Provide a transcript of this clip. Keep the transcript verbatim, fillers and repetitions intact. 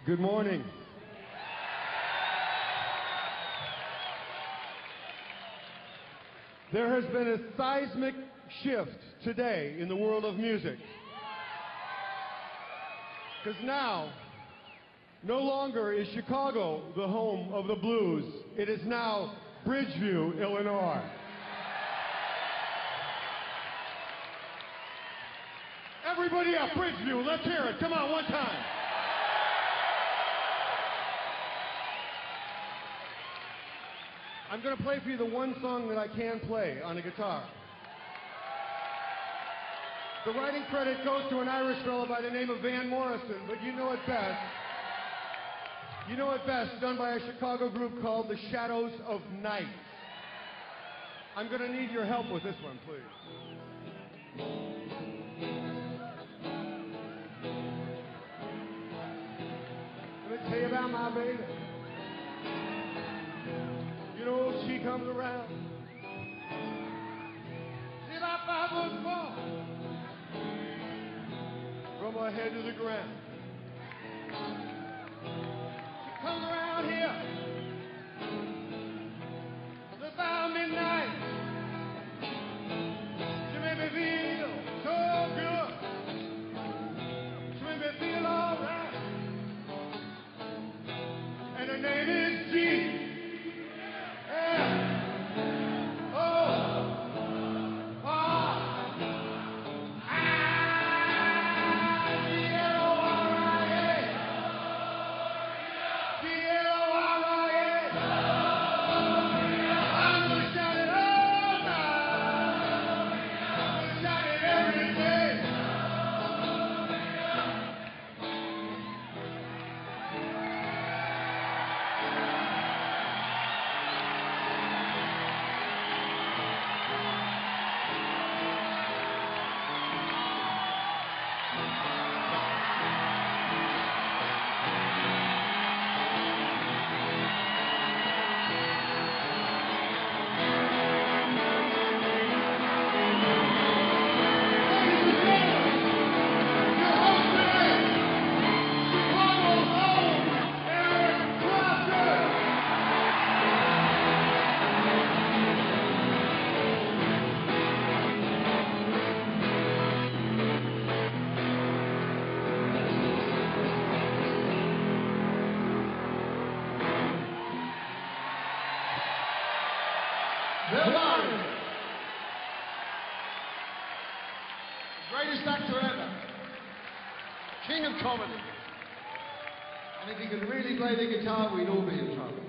Good morning. There has been a seismic shift today in the world of music. Because now, no longer is Chicago the home of the blues. It is now Bridgeview, Illinois. Everybody up, Bridgeview, let's hear it. Come on, one time. I'm going to play for you the one song that I can play on a guitar. The writing credit goes to an Irish fellow by the name of Van Morrison, but you know it best. You know it best, done by a Chicago group called the Shadows of Night. I'm going to need your help with this one, please. Let me tell you about my baby. You know, she comes around. She's about five foot four. From her head to the ground. She comes around here. It's about midnight. She made me feel so good. She made me feel all right. And her name is G. Bill Murray, greatest actor ever, king of comedy. And if he could really play the guitar, we'd all be in trouble.